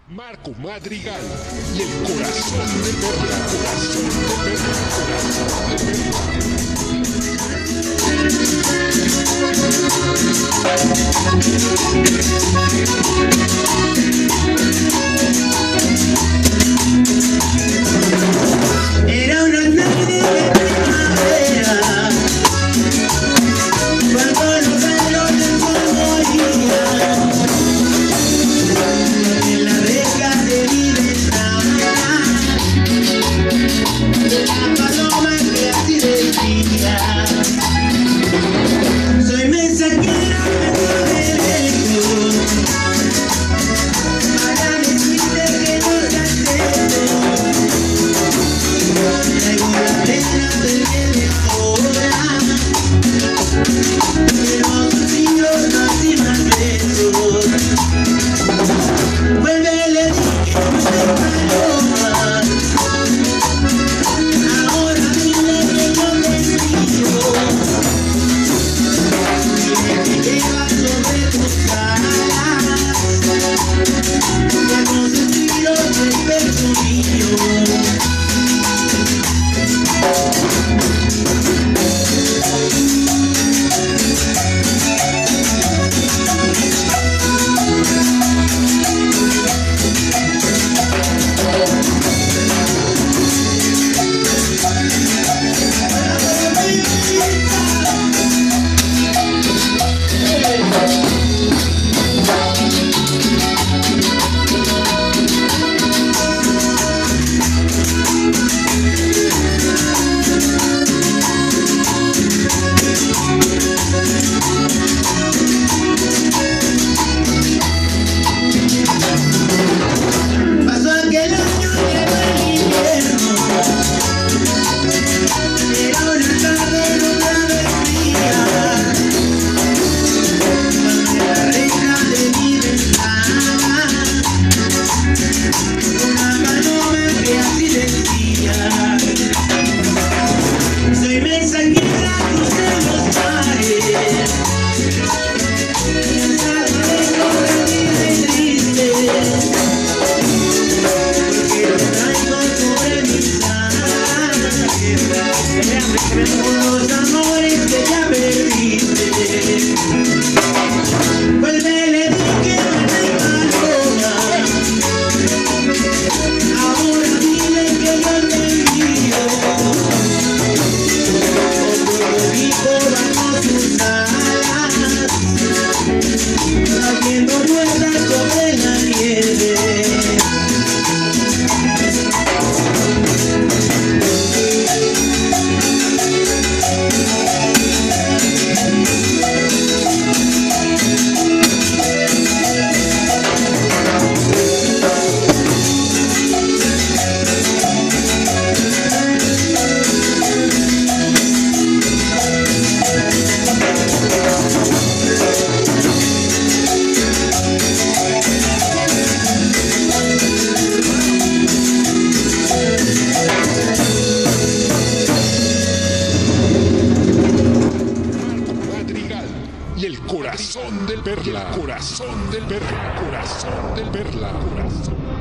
Marco Madrigal y el corazón de Perla, corazón de Perla, Era una tarde de primavera, cuando los años del sol morían, en la reja de mi ventana, la paloma que así decía: soy mensajera de lejos, para decirte que no te acepto. Traigo la pena del que me ahora, quiero suspiros más y más besos. Vuelve, le dije, no soy paloma, ahora dile que yo te escribo. Dime que llevas sobre tus alas los suspiros del pecho mío. Pasó aquel año, llegó el invierno, era una tarde nublada y fría, cuando en la reja de mi ventana, una paloma que así decía: soy mensajera, crucé los mares, mientras lejos de ti me triste. Porque lo traigo sobre mis alas, con los amores que ya perdiste. Vuelve, le dije, no soy paloma, ahora dile que yo te envío. Otro dijo bajo sus alas, haciendo ruedas sobre la nieve. y el corazón del Perla, corazón del Perla, corazón del Perla, corazón.